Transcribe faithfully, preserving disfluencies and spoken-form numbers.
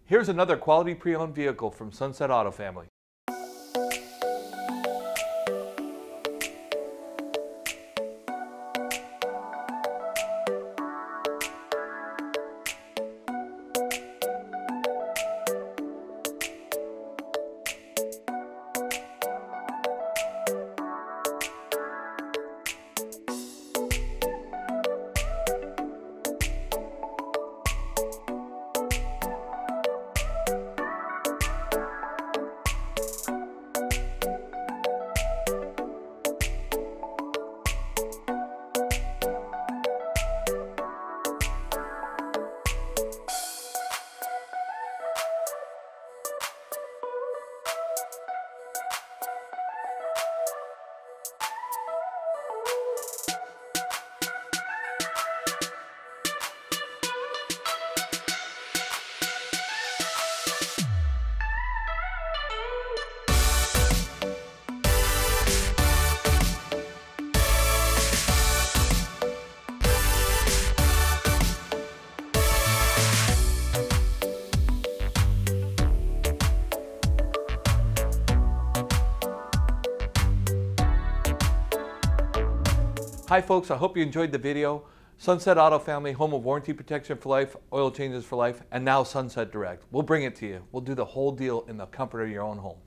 Here's another quality pre-owned vehicle from Sunset Auto Family. Hi folks, I hope you enjoyed the video. Sunset Auto Family, home of warranty protection for life, oil changes for life, and now Sunset Direct. We'll bring it to you. We'll do the whole deal in the comfort of your own home.